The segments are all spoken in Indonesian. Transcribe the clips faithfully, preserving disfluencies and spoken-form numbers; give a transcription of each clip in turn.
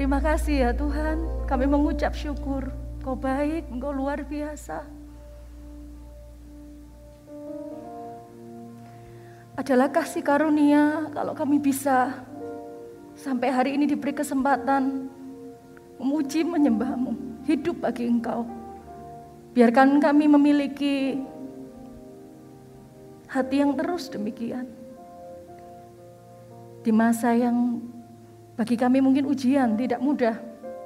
Terima kasih ya Tuhan, kami mengucap syukur. Kau baik, Engkau luar biasa. Adalah kasih karunia kalau kami bisa sampai hari ini diberi kesempatan memuji menyembah-Mu, hidup bagi Engkau. Biarkan kami memiliki hati yang terus demikian. Di masa yang bagi kami mungkin ujian tidak mudah,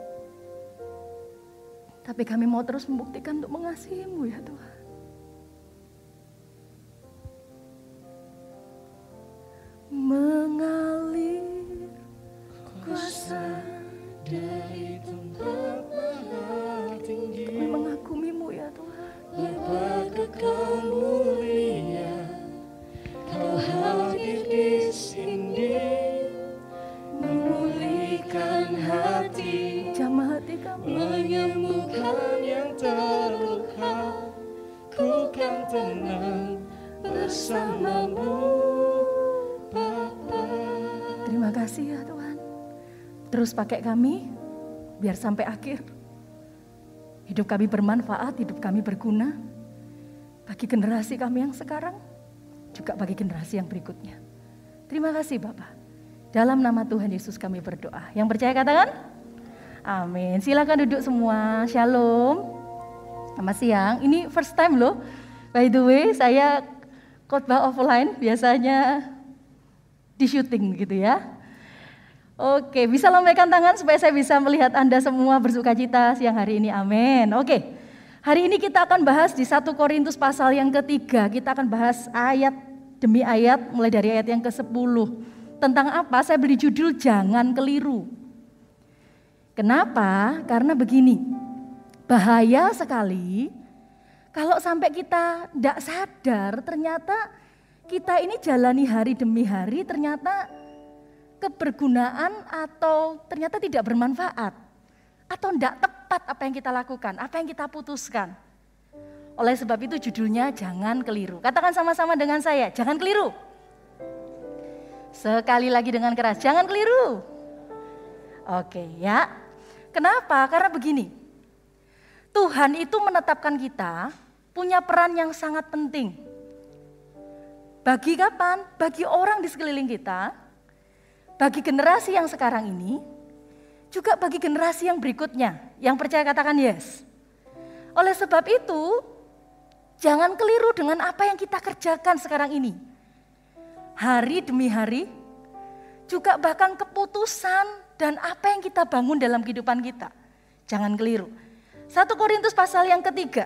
tapi kami mau terus membuktikan untuk mengasihi-Mu ya Tuhan. Mengalir kuasa dari tempat maha tinggi, kami mengagumi-Mu ya Tuhan. Apakah mulia Kau hadir di sini, memulihkan hati, Jamah hati kami, menyembuhkan yang terluka. Ku kan tenang bersama-Mu, Bapa. terima kasih ya Tuhan. Terus pakai kami biar sampai akhir. Hidup kami bermanfaat, hidup kami berguna bagi generasi kami yang sekarang, juga bagi generasi yang berikutnya. Terima kasih Bapak. Dalam nama Tuhan Yesus kami berdoa. Yang percaya katakan amin. Silakan duduk semua. Shalom. Selamat siang. Ini first time loh. By the way, saya khotbah offline, biasanya di syuting gitu ya. Oke, bisa lambaikan tangan supaya saya bisa melihat Anda semua bersukacita siang hari ini. Amin. Oke. Hari ini kita akan bahas di satu Korintus pasal yang ketiga. Kita akan bahas ayat demi ayat mulai dari ayat yang ke sepuluh. Tentang apa? Saya beri judul jangan keliru. Kenapa? Karena begini. Bahaya sekali kalau sampai kita tidak sadar ternyata kita ini jalani hari demi hari ternyata kebergunaan atau ternyata tidak bermanfaat. Atau tidak tepat apa yang kita lakukan, apa yang kita putuskan. Oleh sebab itu judulnya jangan keliru. Katakan sama-sama dengan saya, jangan keliru. Sekali lagi dengan keras, jangan keliru. Oke ya. Kenapa? Karena begini. Tuhan itu menetapkan kita punya peran yang sangat penting. Bagi kapan? Bagi orang di sekeliling kita, bagi generasi yang sekarang ini, juga bagi generasi yang berikutnya. Yang percaya katakan yes. Oleh sebab itu, jangan keliru dengan apa yang kita kerjakan sekarang ini. Hari demi hari, juga bahkan keputusan dan apa yang kita bangun dalam kehidupan kita. Jangan keliru. satu Korintus pasal yang ketiga,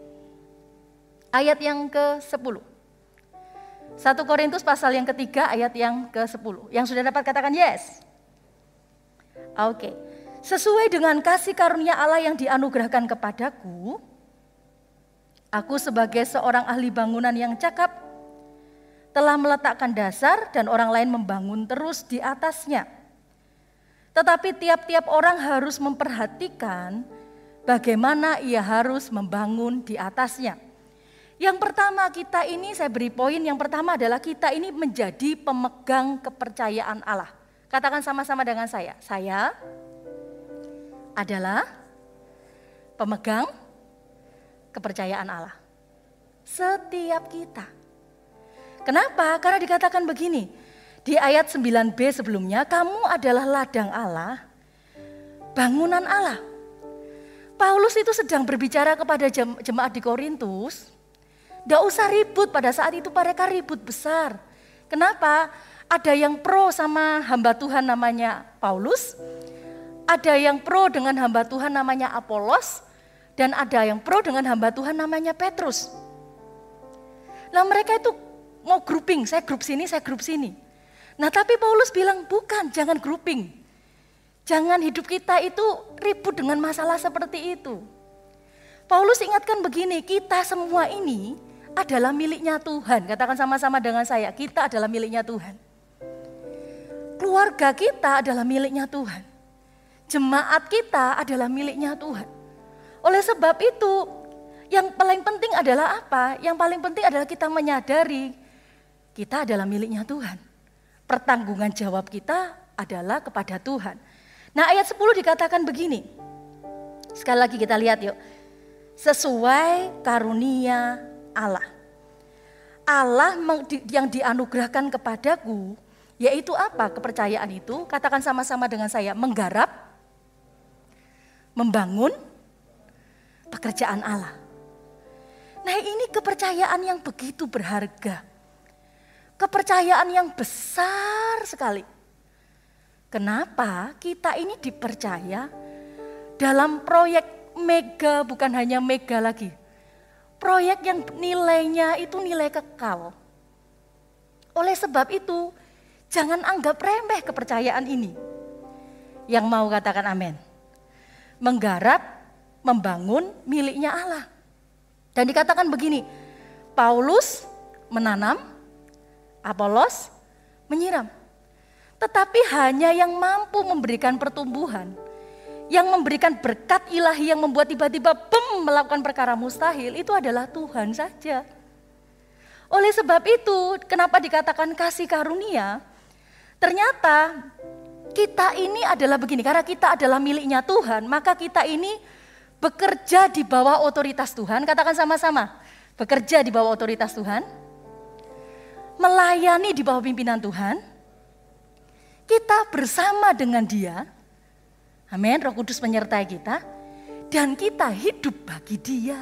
ayat yang ke sepuluh. satu Korintus pasal yang ketiga, ayat yang ke sepuluh. Yang sudah dapat katakan yes. Oke. Sesuai dengan kasih karunia Allah yang dianugerahkan kepadaku, aku sebagai seorang ahli bangunan yang cakap, telah meletakkan dasar dan orang lain membangun terus di atasnya. Tetapi tiap-tiap orang harus memperhatikan bagaimana ia harus membangun di atasnya. Yang pertama kita ini, saya beri poin, yang pertama adalah kita ini menjadi pemegang kepercayaan Allah. Katakan sama-sama dengan saya, saya adalah pemegang kepercayaan Allah. Setiap kita. Kenapa? Karena dikatakan begini, di ayat sembilan b sebelumnya, kamu adalah ladang Allah, bangunan Allah. Paulus itu sedang berbicara kepada jemaat di Korintus, tidak usah ribut, pada saat itu mereka ribut besar. Kenapa? Ada yang pro sama hamba Tuhan namanya Paulus, ada yang pro dengan hamba Tuhan namanya Apolos, dan ada yang pro dengan hamba Tuhan namanya Petrus. Nah mereka itu mau grouping, saya grup sini, saya grup sini. Nah tapi Paulus bilang bukan, jangan grouping. Jangan hidup kita itu ribut dengan masalah seperti itu. Paulus ingatkan begini, kita semua ini adalah miliknya Tuhan. Katakan sama-sama dengan saya, kita adalah miliknya Tuhan. Keluarga kita adalah miliknya Tuhan. Jemaat kita adalah miliknya Tuhan. Oleh sebab itu, yang paling penting adalah apa? Yang paling penting adalah kita menyadari kita adalah miliknya Tuhan. Pertanggungan jawab kita adalah kepada Tuhan. Nah ayat sepuluh dikatakan begini. Sekali lagi kita lihat yuk. Sesuai karunia Allah. Allah yang dianugerahkan kepadaku, yaitu apa kepercayaan itu? Katakan sama-sama dengan saya, menggarap, membangun pekerjaan Allah. Nah ini kepercayaan yang begitu berharga. Kepercayaan yang besar sekali. Kenapa kita ini dipercaya dalam proyek mega, bukan hanya mega lagi. Proyek yang nilainya itu nilai kekal. Oleh sebab itu, jangan anggap remeh kepercayaan ini. Yang mau katakan amin. Menggarap, membangun miliknya Allah. Dan dikatakan begini, Paulus menanam, Apolos menyiram. Tetapi hanya yang mampu memberikan pertumbuhan, yang memberikan berkat ilahi yang membuat tiba-tiba bem melakukan perkara mustahil, itu adalah Tuhan saja. Oleh sebab itu, kenapa dikatakan kasih karunia? Ternyata kita ini adalah begini, karena kita adalah miliknya Tuhan, maka kita ini bekerja di bawah otoritas Tuhan. Katakan sama-sama, bekerja di bawah otoritas Tuhan, melayani di bawah pimpinan Tuhan, kita bersama dengan Dia. Amin, Roh Kudus menyertai kita, dan kita hidup bagi Dia.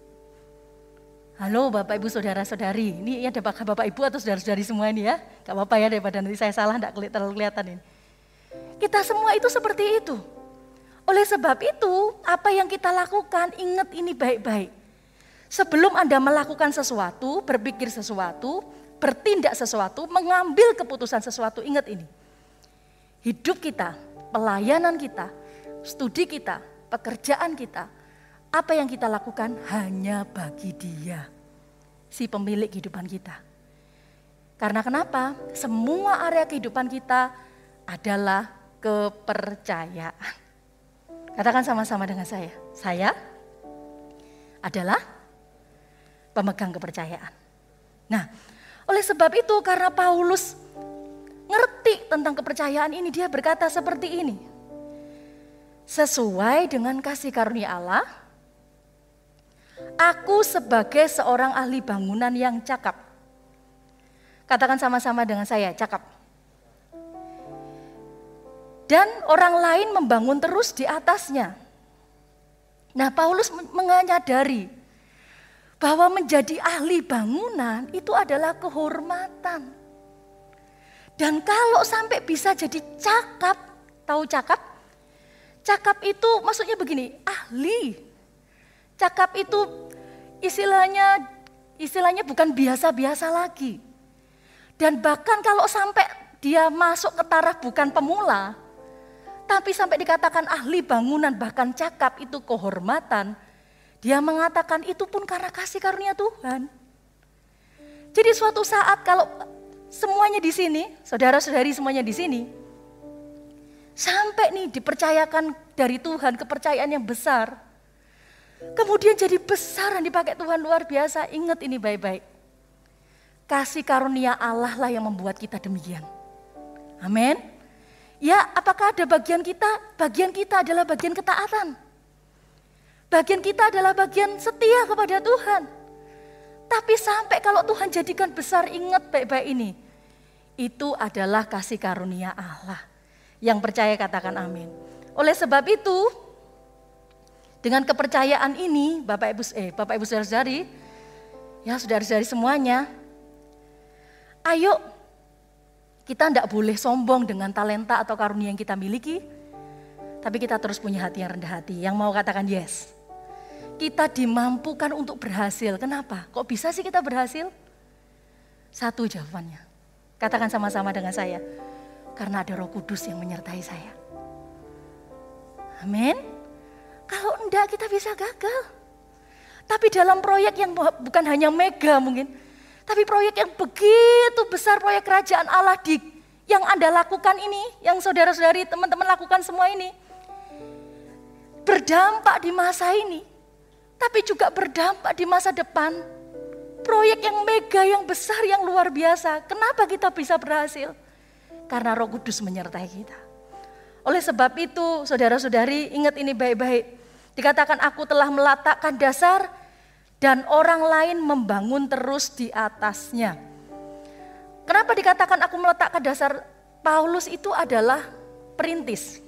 Halo Bapak Ibu Saudara-saudari, ini ada Bapak Ibu atau saudara-saudari semua ini ya, gak apa-apa ya daripada nanti saya salah, gak terlalu kelihatan ini. Kita semua itu seperti itu. Oleh sebab itu, apa yang kita lakukan, ingat ini baik-baik. Sebelum Anda melakukan sesuatu, berpikir sesuatu, bertindak sesuatu, mengambil keputusan sesuatu, ingat ini. Hidup kita, pelayanan kita, studi kita, pekerjaan kita, apa yang kita lakukan hanya bagi Dia, si pemilik kehidupan kita. Karena kenapa? Semua area kehidupan kita adalah kepercayaan. Katakan sama-sama dengan saya, saya adalah pemegang kepercayaan. Nah, oleh sebab itu karena Paulus ngerti tentang kepercayaan ini, dia berkata seperti ini. Sesuai dengan kasih karunia Allah, aku sebagai seorang ahli bangunan yang cakap. Katakan sama-sama dengan saya, cakap. Dan orang lain membangun terus di atasnya. Nah, Paulus menyadari bahwa menjadi ahli bangunan itu adalah kehormatan. Dan kalau sampai bisa jadi cakap, tahu cakap? Cakap itu maksudnya begini, ahli. Cakap itu istilahnya istilahnya bukan biasa-biasa lagi. Dan bahkan kalau sampai dia masuk ke taraf bukan pemula, tapi sampai dikatakan ahli bangunan, bahkan cakap itu kehormatan, dia mengatakan itu pun karena kasih karunia Tuhan. Jadi suatu saat kalau semuanya di sini, saudara-saudari semuanya di sini, sampai nih dipercayakan dari Tuhan kepercayaan yang besar. Kemudian jadi besar dan dipakai Tuhan luar biasa. Ingat ini baik-baik. Kasih karunia Allah lah yang membuat kita demikian. Amin. Ya, apakah ada bagian kita? Bagian kita adalah bagian ketaatan. Bagian kita adalah bagian setia kepada Tuhan. Tapi sampai kalau Tuhan jadikan besar, ingat baik-baik ini. Itu adalah kasih karunia Allah. Yang percaya katakan amin. Oleh sebab itu, dengan kepercayaan ini, Bapak Ibu eh Bapak Ibu saudara-saudari, ya saudara-saudari semuanya, ayo kita tidak boleh sombong dengan talenta atau karunia yang kita miliki, tapi kita terus punya hati yang rendah hati, yang mau katakan yes. Kita dimampukan untuk berhasil. Kenapa? Kok bisa sih kita berhasil? Satu jawabannya. Katakan sama-sama dengan saya. Karena ada Roh Kudus yang menyertai saya. Amin. Kalau enggak kita bisa gagal. Tapi dalam proyek yang bukan hanya mega mungkin, tapi proyek yang begitu besar, proyek kerajaan Allah di yang Anda lakukan ini, yang saudara-saudari teman-teman lakukan semua ini, berdampak di masa ini, tapi juga berdampak di masa depan. Proyek yang mega, yang besar, yang luar biasa. Kenapa kita bisa berhasil? Karena Roh Kudus menyertai kita. Oleh sebab itu, saudara-saudari, ingat ini baik-baik. Dikatakan aku telah meletakkan dasar dan orang lain membangun terus di atasnya. Kenapa dikatakan aku meletakkan dasar? Paulus itu adalah perintis.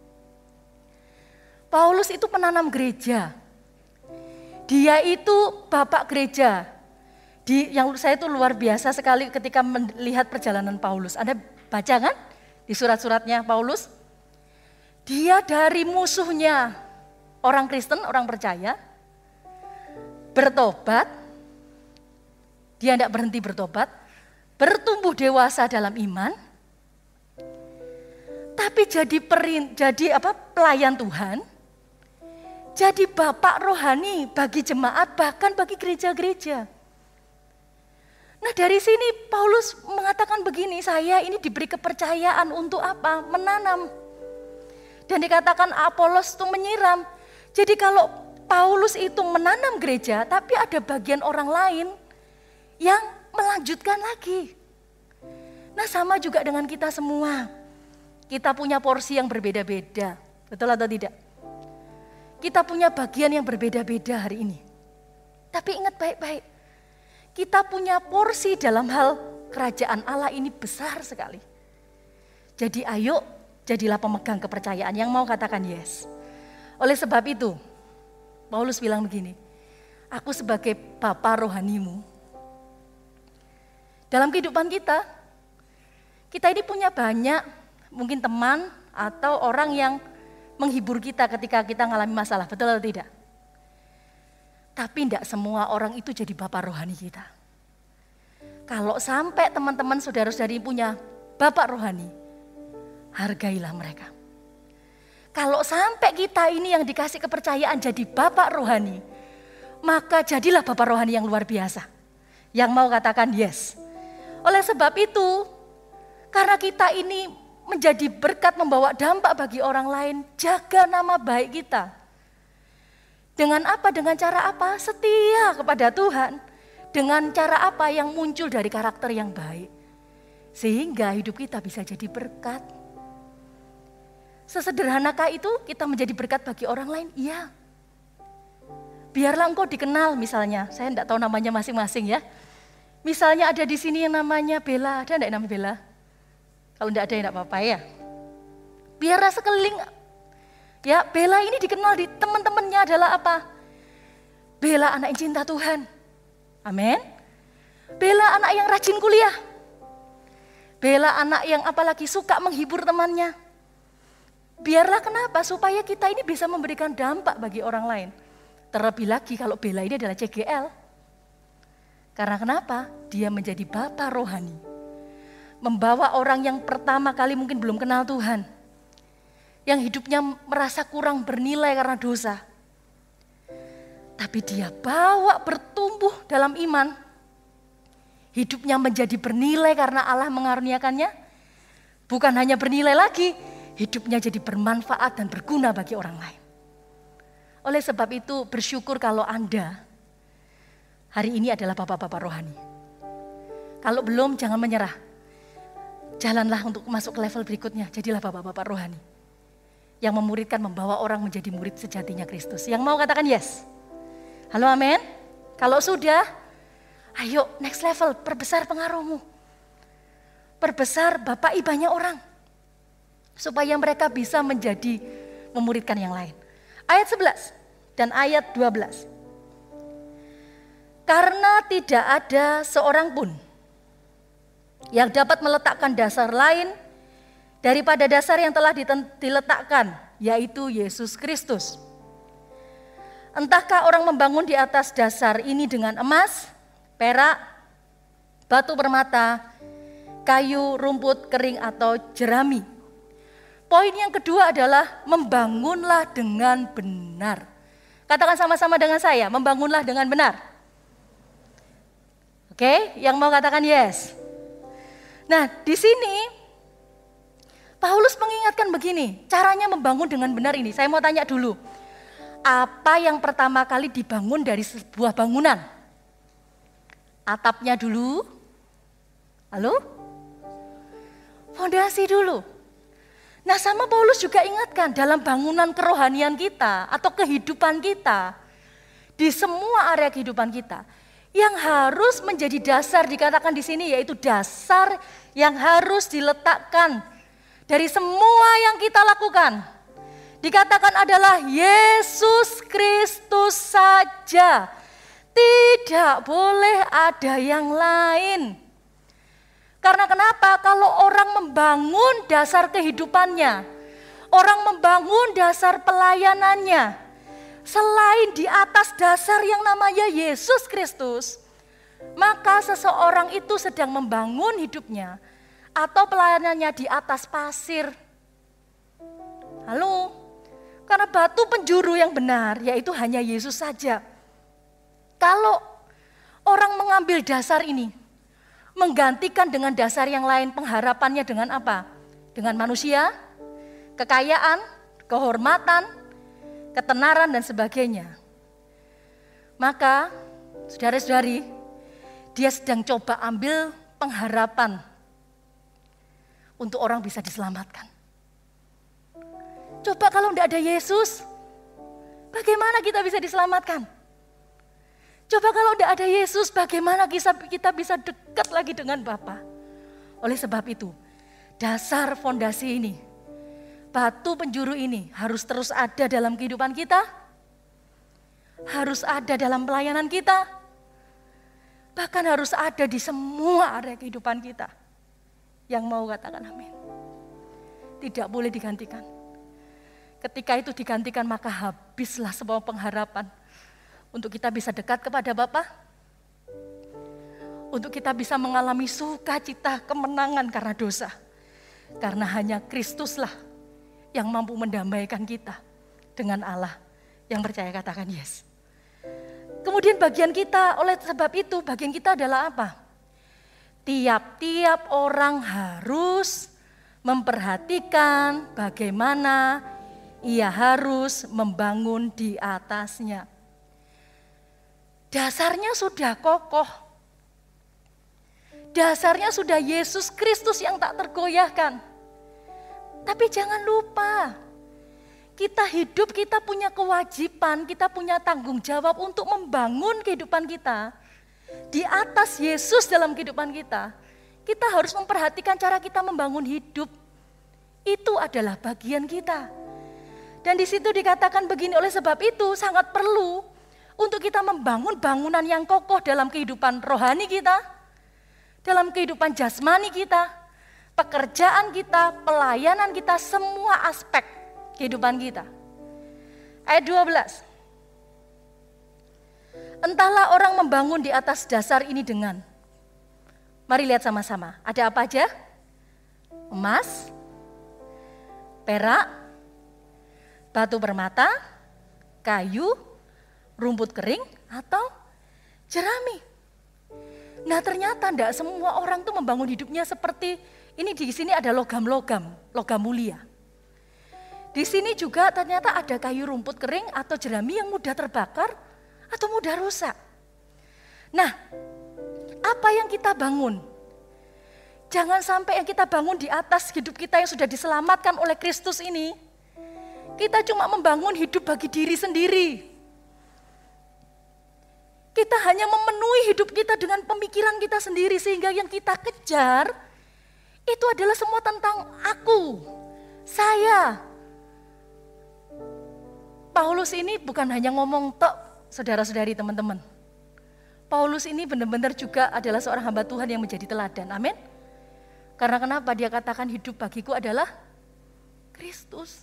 Paulus itu penanam gereja. Dia itu bapak gereja. Di, yang saya itu luar biasa sekali ketika melihat perjalanan Paulus. Anda baca kan di surat-suratnya Paulus? Dia dari musuhnya orang Kristen, orang percaya, bertobat. Dia tidak berhenti bertobat, bertumbuh dewasa dalam iman, tapi jadi perin, jadi apa pelayan Tuhan, jadi bapak rohani bagi jemaat, bahkan bagi gereja-gereja. Nah dari sini Paulus mengatakan begini, saya ini diberi kepercayaan untuk apa? Menanam. Dan dikatakan Apolos itu menyiram. Jadi kalau Paulus itu menanam gereja, tapi ada bagian orang lain yang melanjutkan lagi. Nah sama juga dengan kita semua. Kita punya porsi yang berbeda-beda. Betul atau tidak? Kita punya bagian yang berbeda-beda hari ini. Tapi ingat baik-baik. Kita punya porsi dalam hal kerajaan Allah ini besar sekali. Jadi ayo jadilah pemegang kepercayaan yang mau katakan yes. Oleh sebab itu, Paulus bilang begini, aku sebagai bapa rohanimu. Dalam kehidupan kita, kita ini punya banyak mungkin teman atau orang yang menghibur kita ketika kita mengalami masalah, betul atau tidak? Tapi tidak semua orang itu jadi bapak rohani kita. Kalau sampai teman-teman saudara-saudari punya bapak rohani, hargailah mereka. Kalau sampai kita ini yang dikasih kepercayaan jadi bapak rohani, maka jadilah bapak rohani yang luar biasa. Yang mau katakan yes. Oleh sebab itu, karena kita ini menjadi berkat membawa dampak bagi orang lain, jaga nama baik kita. Dengan apa? Dengan cara apa? Setia kepada Tuhan. Dengan cara apa? Yang muncul dari karakter yang baik. Sehingga hidup kita bisa jadi berkat. Sesederhanakah itu kita menjadi berkat bagi orang lain? Iya. Biarlah engkau dikenal misalnya, saya tidak tahu namanya masing-masing ya. Misalnya ada di sini yang namanya Bella, ada enggak yang namanya Bella? Kalau enggak ada ya enggak apa-apa ya. Biarlah sekeliling, ya Bella ini dikenal di teman-temannya adalah apa? Bella anak yang cinta Tuhan. Amin. Bella anak yang rajin kuliah. Bella anak yang apalagi suka menghibur temannya. Biarlah kenapa? Supaya kita ini bisa memberikan dampak bagi orang lain. Terlebih lagi kalau Bella ini adalah C G L. Karena kenapa? Dia menjadi bapak rohani. Membawa orang yang pertama kali mungkin belum kenal Tuhan. Yang hidupnya merasa kurang bernilai karena dosa. Tapi dia bawa bertumbuh dalam iman. Hidupnya menjadi bernilai karena Allah mengaruniakannya. Bukan hanya bernilai lagi, hidupnya jadi bermanfaat dan berguna bagi orang lain. Oleh sebab itu bersyukur kalau Anda hari ini adalah bapak-bapak rohani. Kalau belum jangan menyerah. Jalanlah untuk masuk ke level berikutnya, jadilah bapak-bapak rohani. Yang memuridkan membawa orang menjadi murid sejatinya Kristus. Yang mau katakan yes. Halo amin. Kalau sudah, ayo next level, perbesar pengaruhmu. Perbesar bapak ibanya orang. Supaya mereka bisa menjadi memuridkan yang lain. Ayat sebelas dan ayat dua belas. Karena tidak ada seorang pun yang dapat meletakkan dasar lain daripada dasar yang telah diletakkan, yaitu Yesus Kristus. Entahkah orang membangun di atas dasar ini dengan emas, perak, batu permata, kayu, rumput kering atau jerami. Poin yang kedua adalah membangunlah dengan benar. Katakan sama-sama dengan saya, membangunlah dengan benar. Oke, yang mau katakan yes. Nah, di sini Paulus mengingatkan begini, caranya membangun dengan benar ini. Saya mau tanya dulu, apa yang pertama kali dibangun dari sebuah bangunan? Atapnya dulu? Halo? Fondasi dulu. Nah, sama Paulus juga ingatkan dalam bangunan kerohanian kita atau kehidupan kita, di semua area kehidupan kita, yang harus menjadi dasar dikatakan di sini yaitu dasar yang harus diletakkan dari semua yang kita lakukan. Dikatakan adalah Yesus Kristus saja. Tidak boleh ada yang lain. Karena kenapa? Kalau orang membangun dasar kehidupannya, orang membangun dasar pelayanannya, selain di atas dasar yang namanya Yesus Kristus, maka seseorang itu sedang membangun hidupnya atau pelayanannya di atas pasir. Halo, karena batu penjuru yang benar yaitu hanya Yesus saja. Kalau orang mengambil dasar ini, menggantikan dengan dasar yang lain, pengharapannya dengan apa? Dengan manusia, kekayaan, kehormatan, ketenaran dan sebagainya. Maka saudara-saudari, dia sedang coba ambil pengharapan untuk orang bisa diselamatkan. Coba kalau tidak ada Yesus, bagaimana kita bisa diselamatkan? Coba kalau tidak ada Yesus, bagaimana kita bisa dekat lagi dengan Bapa? Oleh sebab itu, dasar fondasi ini, batu penjuru ini harus terus ada dalam kehidupan kita, harus ada dalam pelayanan kita, bahkan harus ada di semua area kehidupan kita. Yang mau katakan amin. Tidak boleh digantikan. Ketika itu digantikan, maka habislah semua pengharapan untuk kita bisa dekat kepada Bapa, untuk kita bisa mengalami sukacita kemenangan karena dosa. Karena hanya Kristuslah yang mampu mendamaikan kita dengan Allah. Yang percaya katakan yes. Kemudian bagian kita, oleh sebab itu bagian kita adalah apa? Tiap-tiap orang harus memperhatikan bagaimana ia harus membangun di atasnya. Dasarnya sudah kokoh. Dasarnya sudah Yesus Kristus yang tak tergoyahkan. Tapi jangan lupa, kita hidup, kita punya kewajiban, kita punya tanggung jawab untuk membangun kehidupan kita. Di atas Yesus dalam kehidupan kita, kita harus memperhatikan cara kita membangun hidup. Itu adalah bagian kita. Dan di situ dikatakan begini, oleh sebab itu sangat perlu untuk kita membangun bangunan yang kokoh dalam kehidupan rohani kita, dalam kehidupan jasmani kita, pekerjaan kita, pelayanan kita, semua aspek kehidupan kita. Ayat dua belas. Entahlah orang membangun di atas dasar ini dengan, mari lihat sama-sama, ada apa aja? Emas, perak, batu permata, kayu, rumput kering atau jerami. Nah, ternyata tidak semua orang tuh membangun hidupnya seperti ini. Di sini ada logam-logam, logam mulia. Di sini juga ternyata ada kayu rumput kering atau jerami yang mudah terbakar atau mudah rusak. Nah, apa yang kita bangun? Jangan sampai yang kita bangun di atas hidup kita yang sudah diselamatkan oleh Kristus ini, kita cuma membangun hidup bagi diri sendiri. Kita hanya memenuhi hidup kita dengan pemikiran kita sendiri, sehingga yang kita kejar itu adalah semua tentang aku, saya. Paulus ini bukan hanya ngomong tok, saudara-saudari teman-teman. Paulus ini benar-benar juga adalah seorang hamba Tuhan yang menjadi teladan, amin. Karena kenapa? Dia katakan hidup bagiku adalah Kristus.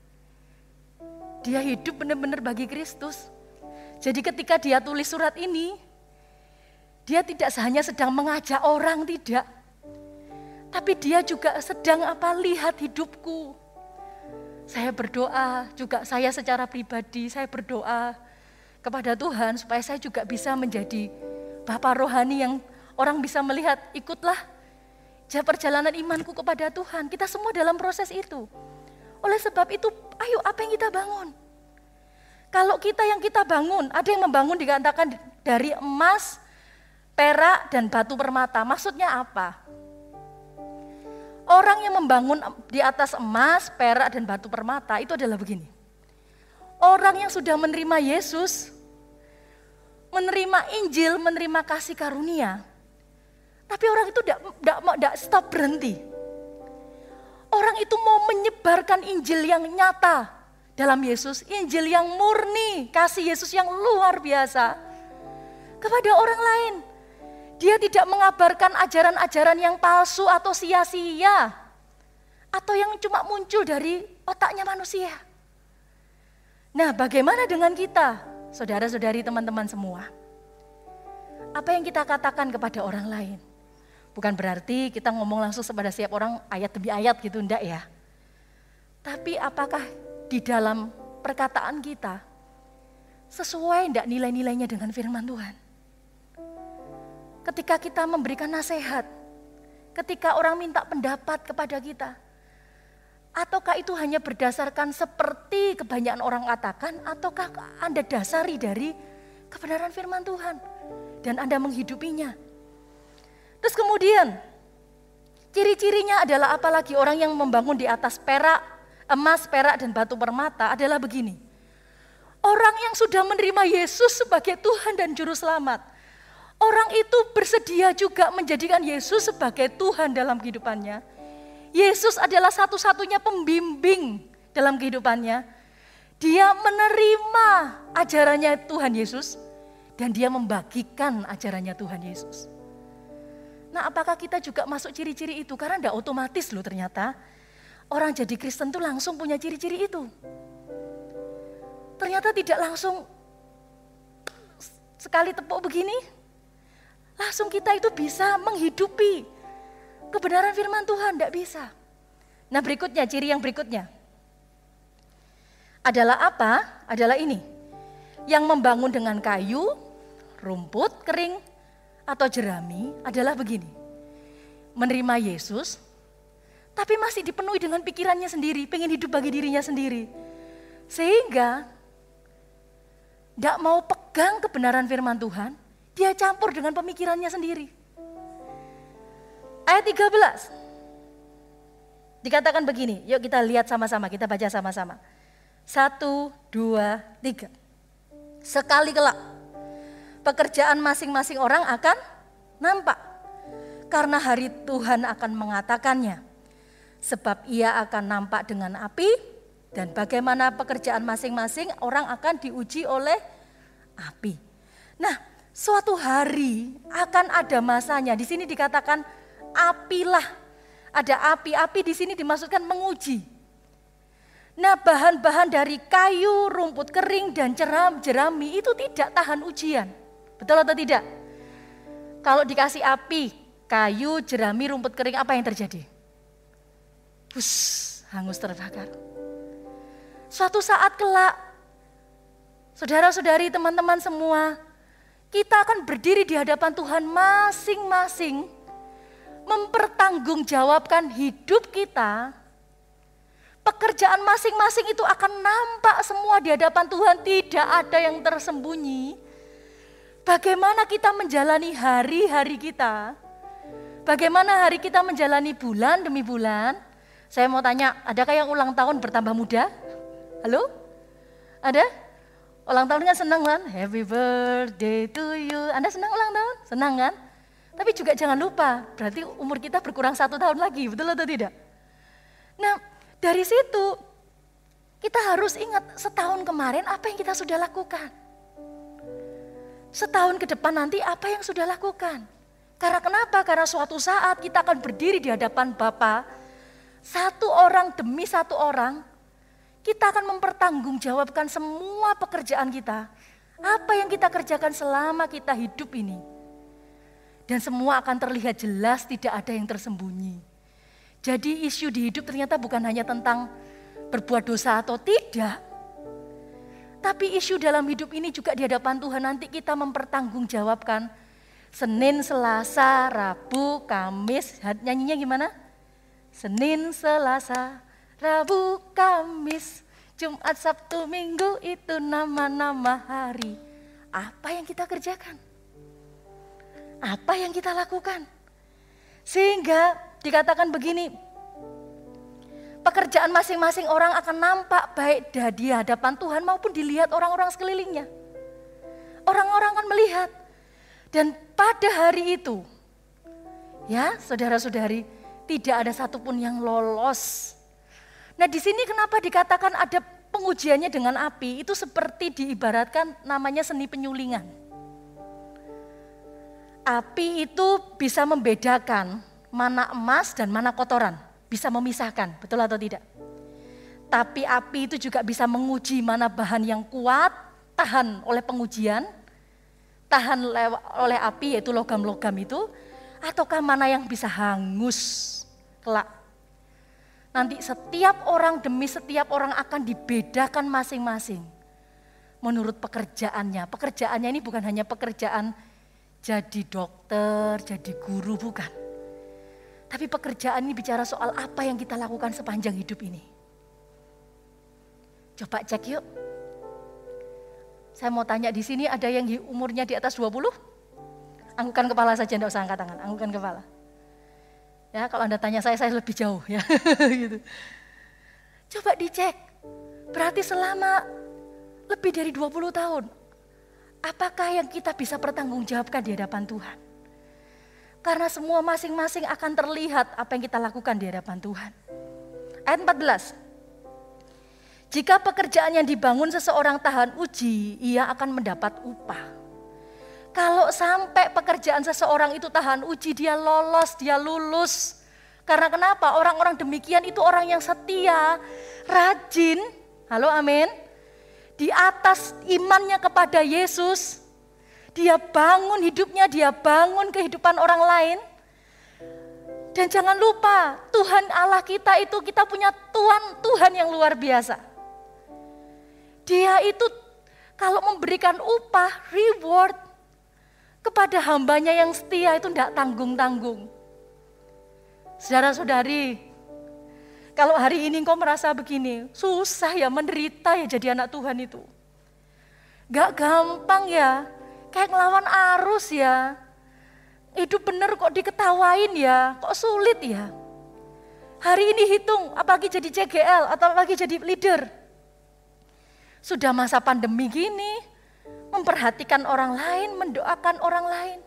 Dia hidup benar-benar bagi Kristus. Jadi ketika dia tulis surat ini, dia tidak hanya sedang mengajak orang, tidak. Tapi dia juga sedang apa? Lihat hidupku. Saya berdoa juga, saya secara pribadi, saya berdoa kepada Tuhan supaya saya juga bisa menjadi bapa rohani yang orang bisa melihat, ikutlah perjalanan imanku kepada Tuhan. Kita semua dalam proses itu. Oleh sebab itu, ayo apa yang kita bangun? Kalau kita yang kita bangun, ada yang membangun dikatakan dari emas, perak, dan batu permata. Maksudnya apa? Orang yang membangun di atas emas, perak, dan batu permata itu adalah begini. Orang yang sudah menerima Yesus, menerima Injil, menerima kasih karunia. Tapi orang itu tidak stop berhenti. Orang itu mau menyebarkan Injil yang nyata dalam Yesus. Injil yang murni, kasih Yesus yang luar biasa kepada orang lain. Dia tidak mengabarkan ajaran-ajaran yang palsu atau sia-sia. Atau yang cuma muncul dari otaknya manusia. Nah, bagaimana dengan kita, saudara-saudari, teman-teman semua? Apa yang kita katakan kepada orang lain? Bukan berarti kita ngomong langsung kepada setiap orang ayat demi ayat gitu, enggak ya. Tapi apakah di dalam perkataan kita sesuai enggak nilai-nilainya dengan firman Tuhan? Ketika kita memberikan nasihat, ketika orang minta pendapat kepada kita, ataukah itu hanya berdasarkan seperti kebanyakan orang katakan, ataukah Anda dasari dari kebenaran firman Tuhan dan Anda menghidupinya? Terus kemudian, ciri-cirinya adalah apalagi orang yang membangun di atas perak, emas, perak, dan batu permata adalah begini. Orang yang sudah menerima Yesus sebagai Tuhan dan Juru Selamat, orang itu bersedia juga menjadikan Yesus sebagai Tuhan dalam kehidupannya. Yesus adalah satu-satunya pembimbing dalam kehidupannya. Dia menerima ajarannya Tuhan Yesus dan dia membagikan ajarannya Tuhan Yesus. Nah, apakah kita juga masuk ciri-ciri itu? Karena tidak otomatis loh ternyata. Orang jadi Kristen itu langsung punya ciri-ciri itu. Ternyata tidak langsung sekali tepuk begini, langsung kita itu bisa menghidupi kebenaran firman Tuhan, tidak bisa. Nah, berikutnya, ciri yang berikutnya adalah apa? Adalah ini, yang membangun dengan kayu, rumput kering, atau jerami adalah begini. Menerima Yesus, tapi masih dipenuhi dengan pikirannya sendiri, pengen hidup bagi dirinya sendiri. Sehingga tidak mau pegang kebenaran firman Tuhan, dia campur dengan pemikirannya sendiri. Ayat tiga belas. Dikatakan begini, yuk kita lihat sama-sama, kita baca sama-sama. Satu, dua, tiga. Sekali kelak, pekerjaan masing-masing orang akan nampak. Karena hari Tuhan akan mengatakannya. Sebab ia akan nampak dengan api, dan bagaimana pekerjaan masing-masing orang akan diuji oleh api. Nah, suatu hari akan ada masanya. Di sini dikatakan apilah. Ada api. Api di sini dimaksudkan menguji. Nah, bahan-bahan dari kayu, rumput kering, dan jeram, jerami itu tidak tahan ujian. Betul atau tidak? Kalau dikasih api, kayu, jerami, rumput kering, apa yang terjadi? Bus, hangus terbakar. Suatu saat kelak, saudara-saudari, teman-teman semua, kita akan berdiri di hadapan Tuhan masing-masing, mempertanggungjawabkan hidup kita. Pekerjaan masing-masing itu akan nampak semua di hadapan Tuhan, tidak ada yang tersembunyi. Bagaimana kita menjalani hari-hari kita? Bagaimana hari kita menjalani bulan demi bulan? Saya mau tanya, adakah yang ulang tahun bertambah muda? Halo? Ada? Ulang tahunnya senang kan? Happy birthday to you. Anda senang ulang tahun? Senang kan? Tapi juga jangan lupa, berarti umur kita berkurang satu tahun lagi, betul atau tidak? Nah, dari situ kita harus ingat setahun kemarin apa yang kita sudah lakukan. Setahun ke depan nanti apa yang sudah lakukan. Karena kenapa? Karena suatu saat kita akan berdiri di hadapan Bapa, satu orang demi satu orang, kita akan mempertanggungjawabkan semua pekerjaan kita. Apa yang kita kerjakan selama kita hidup ini. Dan semua akan terlihat jelas, tidak ada yang tersembunyi. Jadi isu di hidup ternyata bukan hanya tentang berbuat dosa atau tidak. Tapi isu dalam hidup ini juga di hadapan Tuhan nanti kita mempertanggungjawabkan. Senin, Selasa, Rabu, Kamis, nyanyinya gimana? Senin, Selasa, Rabu, Kamis, Jumat, Sabtu, Minggu itu nama-nama hari. Apa yang kita kerjakan? Apa yang kita lakukan? Sehingga dikatakan begini, pekerjaan masing-masing orang akan nampak baik di hadapan Tuhan maupun dilihat orang-orang sekelilingnya. Orang-orang akan melihat. Dan pada hari itu, ya saudara-saudari, tidak ada satupun yang lolos. Nah di sini kenapa dikatakan ada pengujiannya dengan api? Itu seperti diibaratkan namanya seni penyulingan. Api itu bisa membedakan mana emas dan mana kotoran. Bisa memisahkan, betul atau tidak? Tapi api itu juga bisa menguji mana bahan yang kuat, tahan oleh pengujian, tahan oleh api yaitu logam-logam itu, ataukah mana yang bisa hangus kelak. Nanti setiap orang demi setiap orang akan dibedakan masing-masing menurut pekerjaannya. Pekerjaannya ini bukan hanya pekerjaan jadi dokter, jadi guru, bukan. Tapi pekerjaan ini bicara soal apa yang kita lakukan sepanjang hidup ini. Coba cek yuk. Saya mau tanya di sini ada yang umurnya di atas dua puluh? Anggukan kepala saja, enggak usah angkat tangan, anggukan kepala. Ya, kalau Anda tanya saya, saya lebih jauh ya. Gitu. Coba dicek. Berarti selama lebih dari dua puluh tahun, apakah yang kita bisa pertanggungjawabkan di hadapan Tuhan? Karena semua masing-masing akan terlihat apa yang kita lakukan di hadapan Tuhan. Ayat empat belas. Jika pekerjaan yang dibangun seseorang tahan uji, ia akan mendapat upah. Kalau sampai pekerjaan seseorang itu tahan uji, dia lolos, dia lulus. Karena kenapa? Orang-orang demikian itu orang yang setia, rajin. Halo, amin. Di atas imannya kepada Yesus, dia bangun hidupnya, dia bangun kehidupan orang lain. Dan jangan lupa, Tuhan Allah kita itu, kita punya Tuhan, Tuhan yang luar biasa. Dia itu kalau memberikan upah, reward kepada hambanya yang setia itu tidak tanggung-tanggung. Saudara-saudari, kalau hari ini engkau merasa begini, susah ya, menderita ya jadi anak Tuhan itu. Gak gampang ya. Kayak ngelawan arus ya, hidup bener kok diketawain ya, kok sulit ya. Hari ini hitung, apalagi jadi C G L atau apalagi jadi leader. Sudah masa pandemi gini, memperhatikan orang lain, mendoakan orang lain.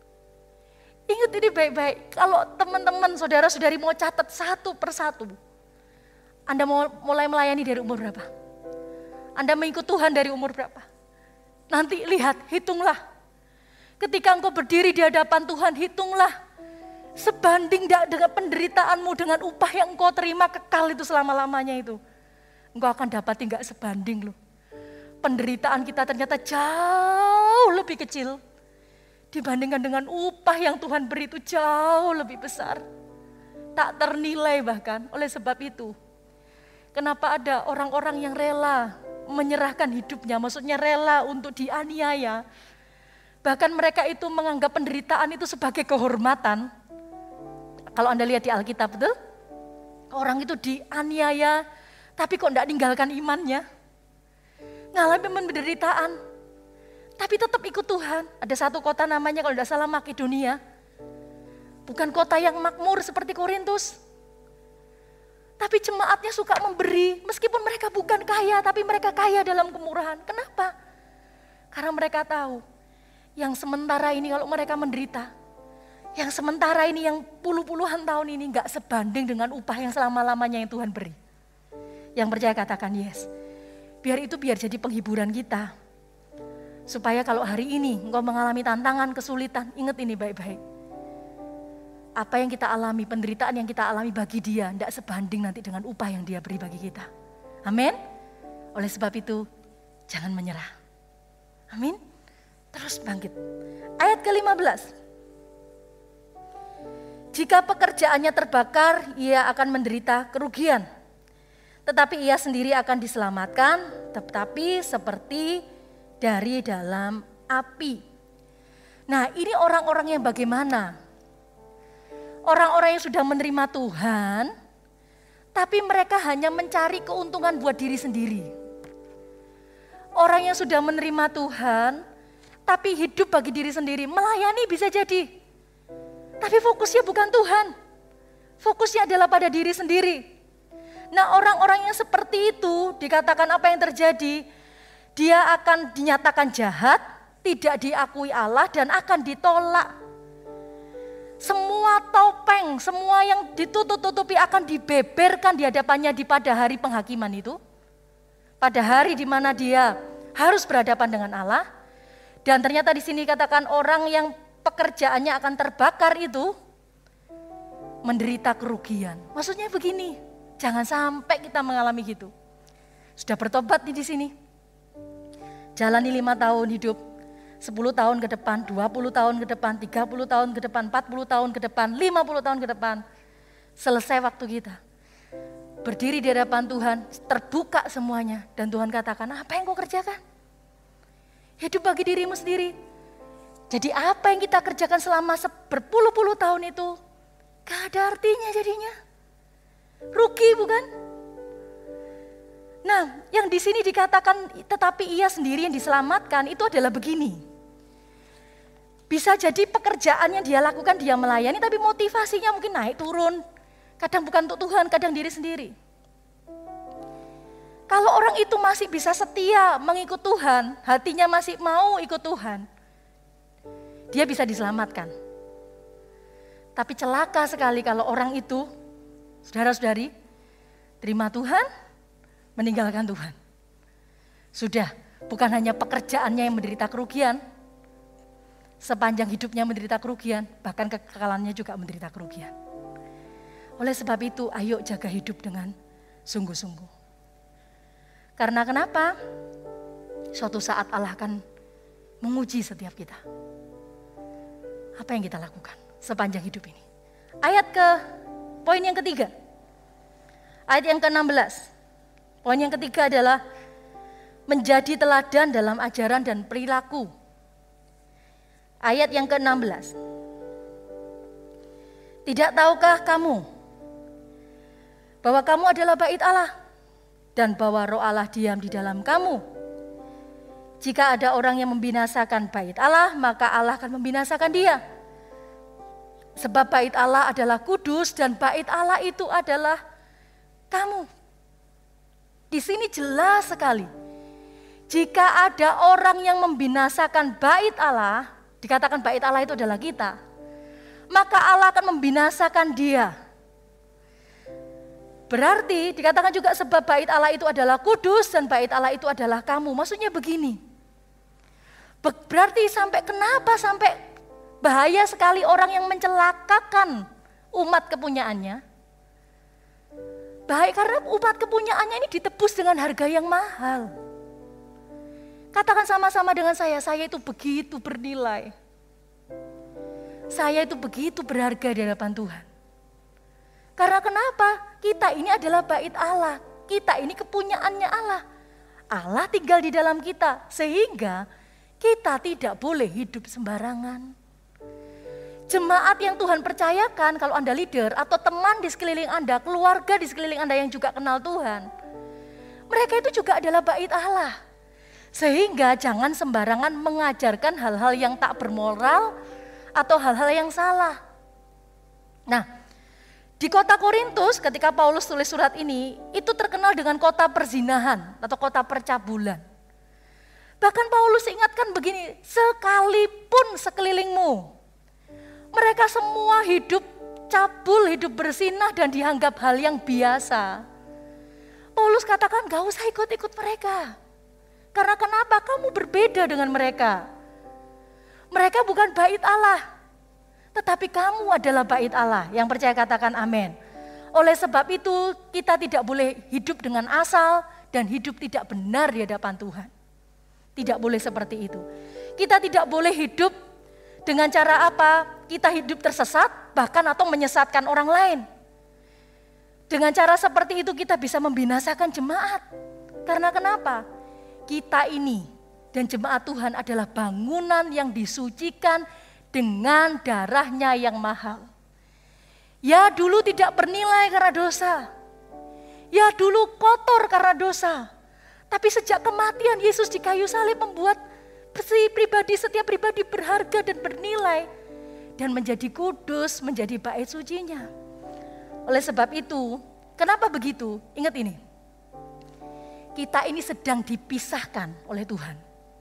Ingat ini baik-baik, kalau teman-teman, saudara-saudari mau catat satu persatu. Anda mau mulai melayani dari umur berapa? Anda mengikut Tuhan dari umur berapa? Nanti lihat, hitunglah. Ketika engkau berdiri di hadapan Tuhan, hitunglah. Sebanding dengan penderitaanmu dengan upah yang engkau terima kekal itu selama-lamanya itu. Engkau akan dapati enggak sebanding loh. Penderitaan kita ternyata jauh lebih kecil. Dibandingkan dengan upah yang Tuhan beri itu jauh lebih besar. Tak ternilai bahkan. Oleh sebab itu, kenapa ada orang-orang yang rela menyerahkan hidupnya, maksudnya rela untuk dianiaya. Bahkan mereka itu menganggap penderitaan itu sebagai kehormatan. Kalau Anda lihat di Alkitab, betul? Orang itu dianiaya, tapi kok tidak meninggalkan imannya. Ngalami penderitaan, tapi tetap ikut Tuhan. Ada satu kota namanya kalau tidak salah Makedonia. Bukan kota yang makmur seperti Korintus. Tapi jemaatnya suka memberi, meskipun mereka bukan kaya, tapi mereka kaya dalam kemurahan. Kenapa? Karena mereka tahu, yang sementara ini kalau mereka menderita, yang sementara ini yang puluh-puluhan tahun ini gak sebanding dengan upah yang selama-lamanya yang Tuhan beri. Yang percaya katakan yes. Biar itu biar jadi penghiburan kita. Supaya kalau hari ini engkau mengalami tantangan, kesulitan, ingat ini baik-baik. Apa yang kita alami, penderitaan yang kita alami bagi dia tidak sebanding nanti dengan upah yang dia beri bagi kita. Amin. Oleh sebab itu, jangan menyerah. Amin. Terus bangkit. Ayat ke lima belas. Jika pekerjaannya terbakar, ia akan menderita kerugian. Tetapi ia sendiri akan diselamatkan, tetapi seperti dari dalam api. Nah, ini orang-orang yang bagaimana? Orang-orang yang sudah menerima Tuhan, tapi mereka hanya mencari keuntungan buat diri sendiri. Orang yang sudah menerima Tuhan, tapi hidup bagi diri sendiri, melayani bisa jadi. Tapi fokusnya bukan Tuhan, fokusnya adalah pada diri sendiri. Nah, orang-orang yang seperti itu dikatakan apa yang terjadi? Dia akan dinyatakan jahat, tidak diakui Allah dan akan ditolak. Semua topeng, semua yang ditutup-tutupi akan dibeberkan di hadapannya di pada hari penghakiman itu. Pada hari di mana dia harus berhadapan dengan Allah. Dan ternyata di sini katakan orang yang pekerjaannya akan terbakar itu menderita kerugian. Maksudnya begini, jangan sampai kita mengalami gitu. Sudah bertobat nih di sini. Jalani lima tahun hidup, sepuluh tahun ke depan, dua puluh tahun ke depan, tiga puluh tahun ke depan, empat puluh tahun ke depan, lima puluh tahun ke depan. Selesai waktu kita. Berdiri di hadapan Tuhan, terbuka semuanya. Dan Tuhan katakan, apa yang kau kerjakan? Hidup bagi dirimu sendiri. Jadi apa yang kita kerjakan selama berpuluh-puluh tahun itu, gak ada artinya jadinya. Rugi bukan? Nah, yang di sini dikatakan tetapi ia sendiri yang diselamatkan itu adalah begini. Bisa jadi pekerjaan yang dia lakukan dia melayani tapi motivasinya mungkin naik turun. Kadang bukan untuk Tuhan, kadang diri sendiri. Kalau orang itu masih bisa setia mengikut Tuhan, hatinya masih mau ikut Tuhan, dia bisa diselamatkan. Tapi celaka sekali kalau orang itu, saudara-saudari, terima Tuhan, meninggalkan Tuhan. Sudah, bukan hanya pekerjaannya yang menderita kerugian, sepanjang hidupnya menderita kerugian, bahkan kekekalannya juga menderita kerugian. Oleh sebab itu, ayo jaga hidup dengan sungguh-sungguh. Karena kenapa? Suatu saat Allah akan menguji setiap kita. Apa yang kita lakukan sepanjang hidup ini? Ayat ke poin yang ketiga. Ayat yang ke enam belas. Poin yang ketiga adalah menjadi teladan dalam ajaran dan perilaku. Ayat yang ke enam belas. Tidak tahukah kamu bahwa kamu adalah bait Allah dan bahwa Roh Allah diam di dalam kamu? Jika ada orang yang membinasakan bait Allah, maka Allah akan membinasakan dia. Sebab bait Allah adalah kudus dan bait Allah itu adalah kamu. Di sini jelas sekali. Jika ada orang yang membinasakan bait Allah, dikatakan bait Allah itu adalah kita, maka Allah akan membinasakan dia. Berarti dikatakan juga sebab bait Allah itu adalah kudus dan bait Allah itu adalah kamu. Maksudnya begini. Berarti sampai kenapa sampai bahaya sekali orang yang mencelakakan umat kepunyaannya. Baik karena umat kepunyaannya ini ditebus dengan harga yang mahal. Katakan sama-sama dengan saya, saya itu begitu bernilai. Saya itu begitu berharga di hadapan Tuhan. Karena kenapa? Kita ini adalah bait Allah. Kita ini kepunyaannya Allah. Allah tinggal di dalam kita. Sehingga kita tidak boleh hidup sembarangan. Jemaat yang Tuhan percayakan, kalau Anda leader atau teman di sekeliling Anda, keluarga di sekeliling Anda yang juga kenal Tuhan, mereka itu juga adalah bait Allah. Sehingga jangan sembarangan mengajarkan hal-hal yang tak bermoral atau hal-hal yang salah. Nah, di kota Korintus ketika Paulus tulis surat ini, itu terkenal dengan kota perzinahan atau kota percabulan. Bahkan Paulus ingatkan begini, sekalipun sekelilingmu, mereka semua hidup cabul, hidup bersinah dan dianggap hal yang biasa. Paulus katakan gak usah ikut-ikut mereka. Karena kenapa? Kamu berbeda dengan mereka. Mereka bukan bait Allah. Tetapi kamu adalah bait Allah. Yang percaya katakan amin. Oleh sebab itu kita tidak boleh hidup dengan asal dan hidup tidak benar di hadapan Tuhan. Tidak boleh seperti itu. Kita tidak boleh hidup dengan cara apa? Kita hidup tersesat bahkan atau menyesatkan orang lain. Dengan cara seperti itu kita bisa membinasakan jemaat. Karena kenapa? Kita ini dan jemaat Tuhan adalah bangunan yang disucikan dengan darahnya yang mahal. Ya dulu tidak bernilai karena dosa. Ya dulu kotor karena dosa. Tapi sejak kematian Yesus di kayu salib membuat si pribadi, setiap pribadi berharga dan bernilai. Dan menjadi kudus, menjadi bait sucinya. Oleh sebab itu, Kenapa begitu? Ingat ini. Kita ini sedang dipisahkan oleh Tuhan.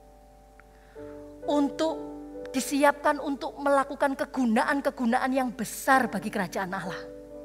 Untuk disiapkan untuk melakukan kegunaan-kegunaan yang besar bagi kerajaan Allah.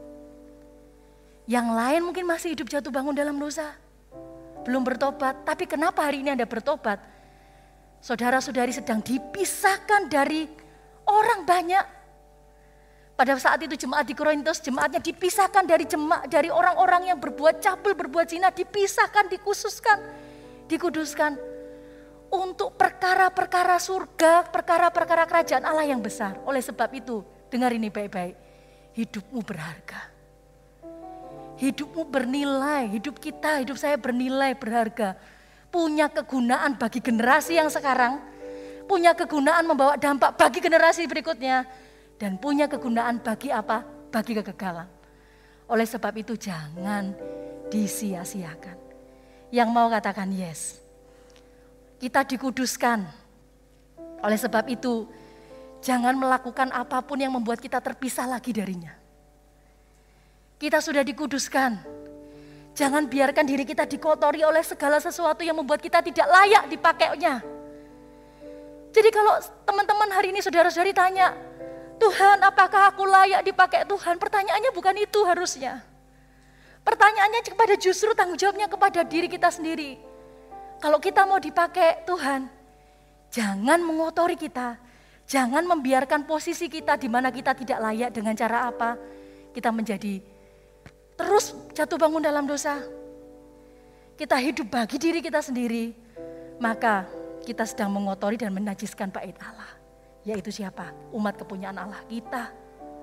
Yang lain mungkin masih hidup jatuh bangun dalam dosa. Belum bertobat. Tapi kenapa hari ini Anda bertobat? Saudara-saudari sedang dipisahkan dari orang banyak. Pada saat itu jemaat di Korintus, jemaatnya dipisahkan dari jemaat, dari orang-orang yang berbuat cabul, berbuat zina, dipisahkan, dikhususkan, dikuduskan untuk perkara-perkara surga, perkara-perkara kerajaan Allah yang besar. Oleh sebab itu, dengar ini baik-baik, hidupmu berharga. Hidupmu bernilai, hidup kita, hidup saya bernilai, berharga. Punya kegunaan bagi generasi yang sekarang, punya kegunaan membawa dampak bagi generasi berikutnya, dan punya kegunaan bagi apa? Bagi kegagalan. Oleh sebab itu jangan disia-siakan. Yang mau katakan yes. Kita dikuduskan. Oleh sebab itu jangan melakukan apapun yang membuat kita terpisah lagi darinya. Kita sudah dikuduskan. Jangan biarkan diri kita dikotori oleh segala sesuatu yang membuat kita tidak layak dipakainya. Jadi kalau teman-teman hari ini saudara-saudari tanya, Tuhan, apakah aku layak dipakai Tuhan? Pertanyaannya bukan itu harusnya. Pertanyaannya kepada justru tanggung jawabnya kepada diri kita sendiri. Kalau kita mau dipakai Tuhan, jangan mengotori kita. Jangan membiarkan posisi kita di mana kita tidak layak dengan cara apa. Kita menjadi terus jatuh bangun dalam dosa. Kita hidup bagi diri kita sendiri. Maka kita sedang mengotori dan menajiskan bait Allah. Yaitu siapa? Umat kepunyaan Allah kita.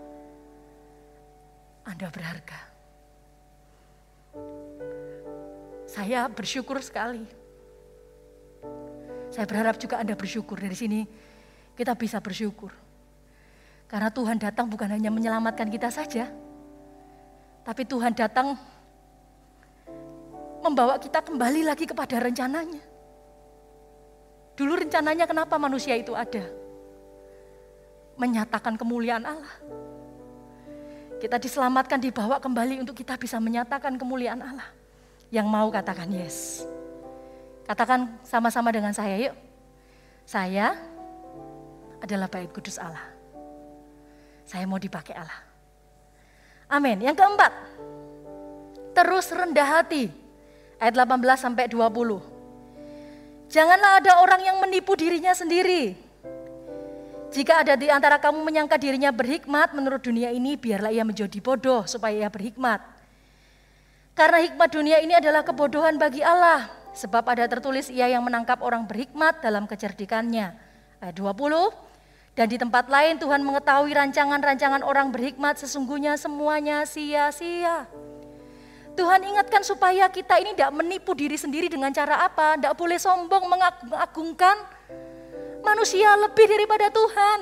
Anda berharga. Saya bersyukur sekali. Saya berharap juga Anda bersyukur. Dari sini kita bisa bersyukur. Karena Tuhan datang bukan hanya menyelamatkan kita saja. Tapi Tuhan datang membawa kita kembali lagi kepada rencananya. Dulu rencananya kenapa manusia itu ada? Menyatakan kemuliaan Allah. Kita diselamatkan, dibawa kembali untuk kita bisa menyatakan kemuliaan Allah. Yang mau katakan yes. Katakan sama-sama dengan saya yuk. Saya adalah bait kudus Allah. Saya mau dipakai Allah. Amin. Yang keempat, terus rendah hati. Ayat delapan belas sampai dua puluh. Janganlah ada orang yang menipu dirinya sendiri. Jika ada di antara kamu menyangka dirinya berhikmat menurut dunia ini, biarlah ia menjadi bodoh supaya ia berhikmat. Karena hikmat dunia ini adalah kebodohan bagi Allah. Sebab ada tertulis ia yang menangkap orang berhikmat dalam kecerdikannya. Ayat dua puluh. Dan di tempat lain Tuhan mengetahui rancangan-rancangan orang berhikmat sesungguhnya semuanya sia-sia. Tuhan ingatkan supaya kita ini tidak menipu diri sendiri dengan cara apa? Tidak boleh sombong mengagungkan manusia lebih daripada Tuhan.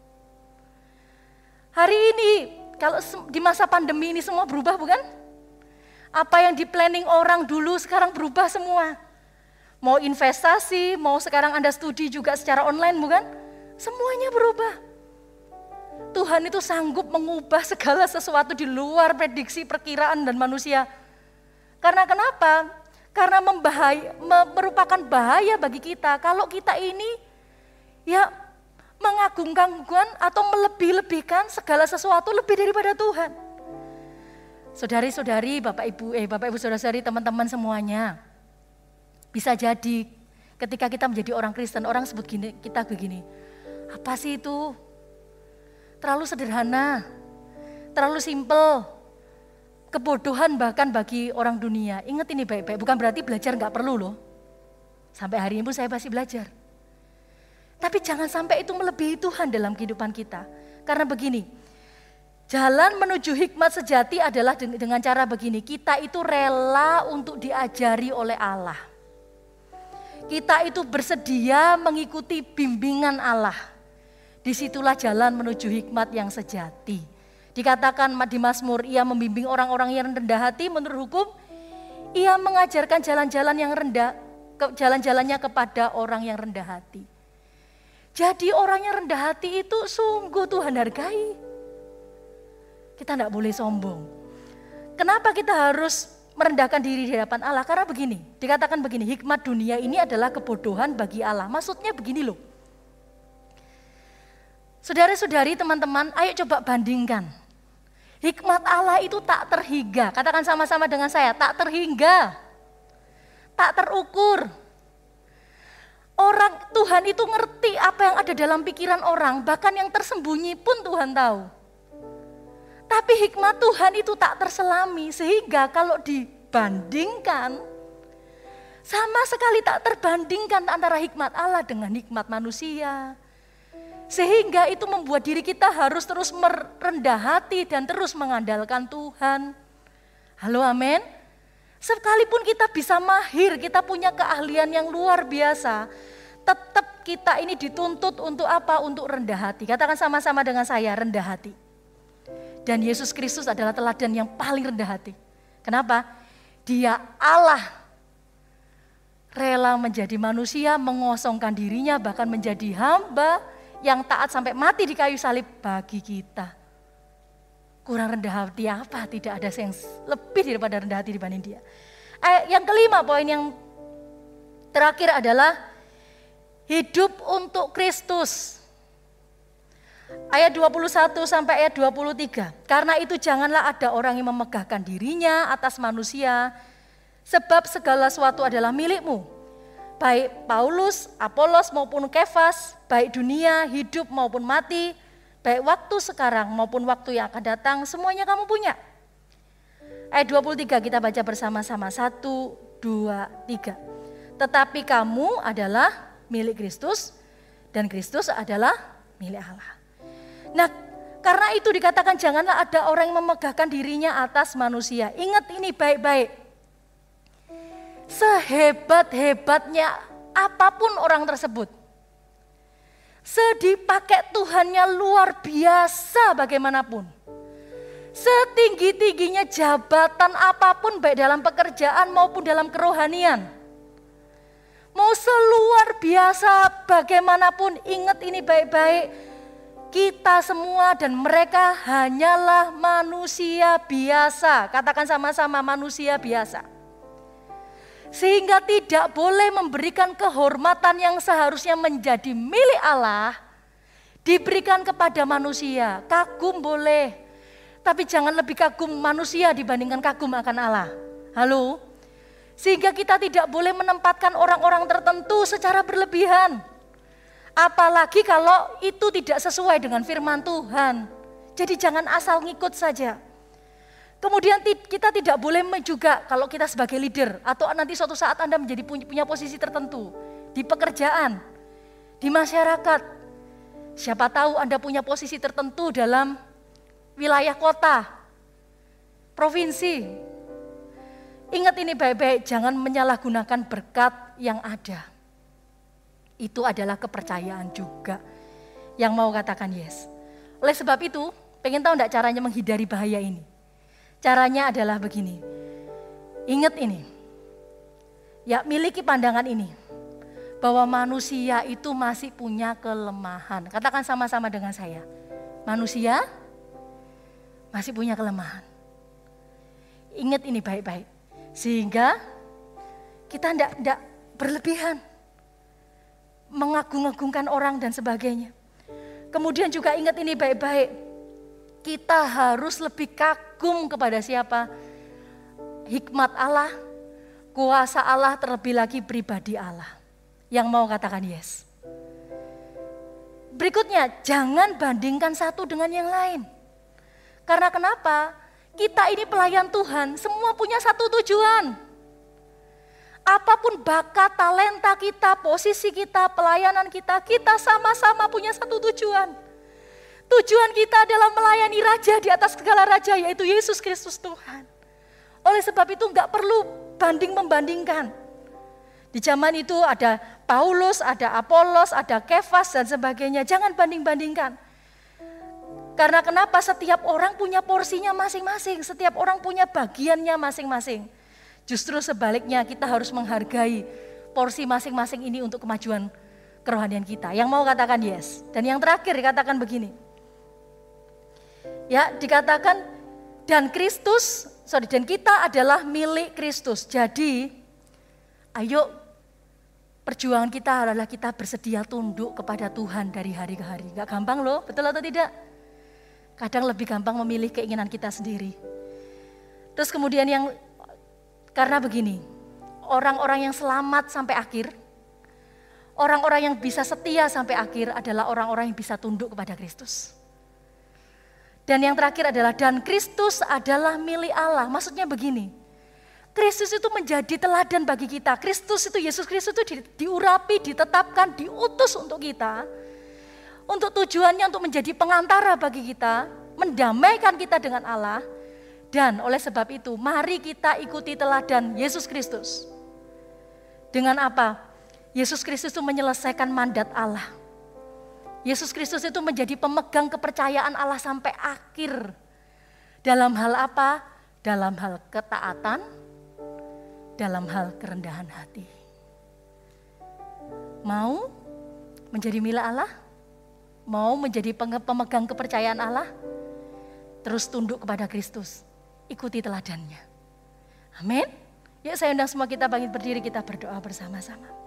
Hari ini, kalau di masa pandemi ini semua berubah bukan? Apa yang di planning orang dulu sekarang berubah semua. Mau investasi, mau sekarang Anda studi juga secara online bukan? Semuanya berubah. Tuhan itu sanggup mengubah segala sesuatu di luar prediksi, perkiraan dan manusia. Karena kenapa? Karena membahaya, merupakan bahaya bagi kita kalau kita ini ya mengagungkan atau melebih-lebihkan segala sesuatu lebih daripada Tuhan. Saudari-saudari, Bapak Ibu, eh Bapak Ibu saudara-saudari, teman-teman semuanya. Bisa jadi ketika kita menjadi orang Kristen, orang sebut gini, kita begini. Apa sih itu? Terlalu sederhana, terlalu simpel. Kebodohan bahkan bagi orang dunia. Ingat ini baik-baik, bukan berarti belajar gak perlu loh. Sampai hari ini pun saya masih belajar. Tapi jangan sampai itu melebihi Tuhan dalam kehidupan kita. Karena begini, jalan menuju hikmat sejati adalah dengan cara begini. Kita itu rela untuk diajari oleh Allah. Kita itu bersedia mengikuti bimbingan Allah. Disitulah jalan menuju hikmat yang sejati. Dikatakan di Mazmur, ia membimbing orang-orang yang rendah hati menurut hukum. Ia mengajarkan jalan-jalan yang rendah, jalan-jalannya kepada orang yang rendah hati. Jadi orang yang rendah hati itu sungguh Tuhan hargai. Kita tidak boleh sombong. Kenapa kita harus merendahkan diri di hadapan Allah? Karena begini, dikatakan begini, hikmat dunia ini adalah kebodohan bagi Allah. Maksudnya begini loh. Saudara-saudari, teman-teman, ayo coba bandingkan. Hikmat Allah itu tak terhingga. Katakan sama-sama dengan saya, tak terhingga. Tak terukur. Orang Tuhan itu ngerti apa yang ada dalam pikiran orang, bahkan yang tersembunyi pun Tuhan tahu. Tapi hikmat Tuhan itu tak terselami, sehingga kalau dibandingkan, sama sekali tak terbandingkan antara hikmat Allah dengan hikmat manusia. Sehingga itu membuat diri kita harus terus merendah hati dan terus mengandalkan Tuhan. Halo, amin. Sekalipun kita bisa mahir, kita punya keahlian yang luar biasa, tetap kita ini dituntut untuk apa? Untuk rendah hati. Katakan sama-sama dengan saya, rendah hati. Dan Yesus Kristus adalah teladan yang paling rendah hati. Kenapa? Dia Allah, rela menjadi manusia, mengosongkan dirinya, bahkan menjadi hamba yang taat sampai mati di kayu salib bagi kita. Kurang rendah hati apa? Tidak ada yang lebih daripada rendah hati dibanding dia. Yang kelima, poin yang terakhir adalah hidup untuk Kristus. Ayat dua puluh satu sampai ayat dua puluh tiga. Karena itu janganlah ada orang yang memegahkan dirinya atas manusia, sebab segala sesuatu adalah milikmu. Baik Paulus, Apolos maupun Kefas, baik dunia, hidup maupun mati, baik waktu sekarang maupun waktu yang akan datang, semuanya kamu punya. Ayat dua puluh tiga kita baca bersama-sama. Satu, dua, tiga. Tetapi kamu adalah milik Kristus dan Kristus adalah milik Allah. Nah, karena itu dikatakan janganlah ada orang yang memegahkan dirinya atas manusia. Ingat ini baik-baik. Sehebat-hebatnya apapun orang tersebut, sedipakai Tuhannya luar biasa bagaimanapun, setinggi-tingginya jabatan apapun baik dalam pekerjaan maupun dalam kerohanian, mau seluar biasa bagaimanapun, ingat ini baik-baik, kita semua dan mereka hanyalah manusia biasa. Katakan sama-sama, manusia biasa. Sehingga tidak boleh memberikan kehormatan yang seharusnya menjadi milik Allah, diberikan kepada manusia. Kagum boleh, tapi jangan lebih kagum manusia dibandingkan kagum akan Allah. Halo? Sehingga kita tidak boleh menempatkan orang-orang tertentu secara berlebihan. Apalagi kalau itu tidak sesuai dengan firman Tuhan. Jadi jangan asal ngikut saja. Kemudian kita tidak boleh juga kalau kita sebagai leader atau nanti suatu saat Anda menjadi punya posisi tertentu di pekerjaan, di masyarakat. Siapa tahu Anda punya posisi tertentu dalam wilayah kota, provinsi. Ingat ini baik-baik, jangan menyalahgunakan berkat yang ada. Itu adalah kepercayaan juga yang mau katakan yes. Oleh sebab itu, pengen tahu enggak caranya menghindari bahaya ini? Caranya adalah begini. Ingat ini. Ya, miliki pandangan ini. Bahwa manusia itu masih punya kelemahan. Katakan sama-sama dengan saya. Manusia masih punya kelemahan. Ingat ini baik-baik. Sehingga kita enggak, enggak berlebihan. Mengagung-agungkan orang dan sebagainya. Kemudian juga ingat ini baik-baik. Kita harus lebih kagum kepada siapa? Hikmat Allah, kuasa Allah, terlebih lagi pribadi Allah. Yang mau katakan yes. Berikutnya, jangan bandingkan satu dengan yang lain. Karena kenapa? Kita ini pelayan Tuhan, semua punya satu tujuan. Apapun bakat, talenta kita, posisi kita, pelayanan kita, kita sama-sama punya satu tujuan. Tujuan kita adalah melayani Raja di atas segala Raja, yaitu Yesus Kristus Tuhan. Oleh sebab itu enggak perlu banding-membandingkan. Di zaman itu ada Paulus, ada Apolos, ada Kefas dan sebagainya. Jangan banding-bandingkan. Karena kenapa? Setiap orang punya porsinya masing-masing, setiap orang punya bagiannya masing-masing. Justru sebaliknya kita harus menghargai porsi masing-masing ini untuk kemajuan kerohanian kita. Yang mau katakan yes. Dan yang terakhir dikatakan begini. Ya, dikatakan dan Kristus sorry, dan kita adalah milik Kristus. Jadi, ayo perjuangan kita adalah kita bersedia tunduk kepada Tuhan dari hari ke hari. Gak gampang loh, betul atau tidak? Kadang lebih gampang memilih keinginan kita sendiri. Terus kemudian yang, karena begini, orang-orang yang selamat sampai akhir, orang-orang yang bisa setia sampai akhir adalah orang-orang yang bisa tunduk kepada Kristus. Dan yang terakhir adalah, dan Kristus adalah milik Allah. Maksudnya begini, Kristus itu menjadi teladan bagi kita. Kristus itu, Yesus Kristus itu di, diurapi, ditetapkan, diutus untuk kita. Untuk tujuannya untuk menjadi pengantara bagi kita, mendamaikan kita dengan Allah. Dan oleh sebab itu, mari kita ikuti teladan Yesus Kristus. Dengan apa? Yesus Kristus itu menyelesaikan mandat Allah. Yesus Kristus itu menjadi pemegang kepercayaan Allah sampai akhir. Dalam hal apa? Dalam hal ketaatan, dalam hal kerendahan hati. Mau menjadi milik Allah? Mau menjadi pemegang kepercayaan Allah? Terus tunduk kepada Kristus. Ikuti teladannya. Amin. Yuk saya undang semua kita bangkit berdiri, kita berdoa bersama-sama.